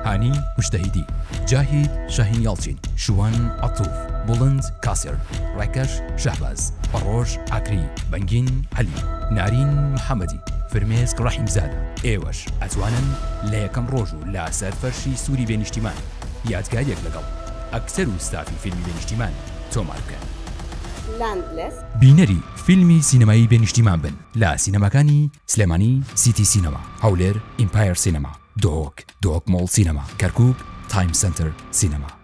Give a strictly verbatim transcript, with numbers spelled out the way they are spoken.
هاني مجتهدي، جاهد شاهين يالچین، شوان عطوف، بلند كاسر، ركش شهباز، بروج عكري، بنگين علي، نارين محمدي، فرميسك رحيم زاده. ئێوەش ئەتوانن لە یەکەم ڕۆژ و لە سەرفەرشی سووری بێنیشتیمان یادگاریەک لەگەڵ ئەکتەر و ستافی فیلمی بێنیشتیمان تۆمار بکەن. بینەری فیلمی سینەمایی بێنیشتیمان بن لە سینەماکانی سلێمانی، سیتی سینەما، هەولێر، ئیمپایر سینەما، دۆک، دۆک مۆڵ سینەما، کەرکووک، تایم سنتەر سینەما.